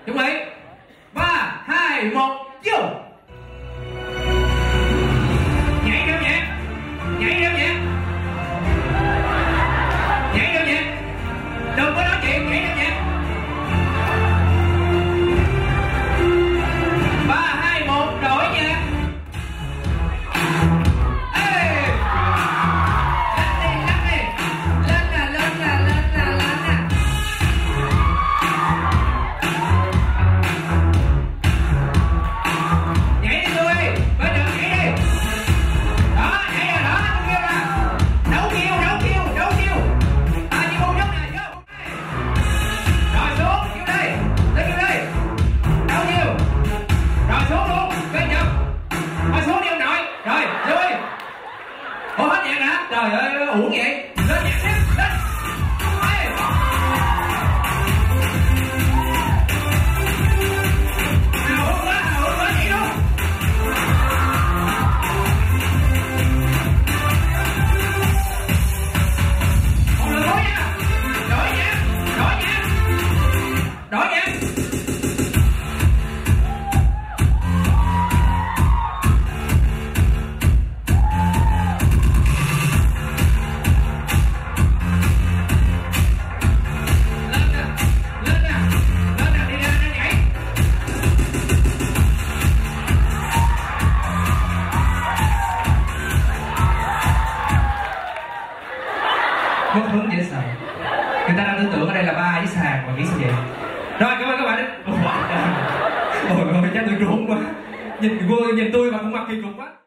chuẩn bị 3, 2, 1, vô. Nhảy theo nhạc, nhảy theo nhạc, nhảy theo nhạc, đừng có nói chuyện, nhảy theo nhạc. 3, 2, 1, đổi nhạc. Ê, lắc đi, lên nè, lên nè, lên nè, lên nè. Nhảy đi tôi, bên đường nhảy đi. Đó, nhảy rồi đó, tôi kêu ra. Đấu kêu, đấu kêu, đấu kêu. Chị buông nhóc nè, vô. Rồi xuống, kêu đi, lên kêu đi. Đấu kêu. Rồi xuống luôn, bên chậm. Thôi xuống đi ông nội. Rồi, vô đi. Ủa hết nhạc hả? Trời ơi, uổng vậy. Lên nhạc tiếp, lên. Ê. Hào hứng quá, nhảy luôn. Một lần nữa nha. Đổi nhạc, đổi nhạc. Đổi nhạc. Lên nè, lên nè, lên nè, đi ra nè, nhảy. Mất hứng dễ sợ. Người ta đang tưởng tượng ở đây là ba với sàn mà nghĩ sao vậy? Rồi cảm ơn các bạn. Ôi ôi chắc tôi trốn quá. Nhìn tôi mà cũng mặc kỳ cục quá.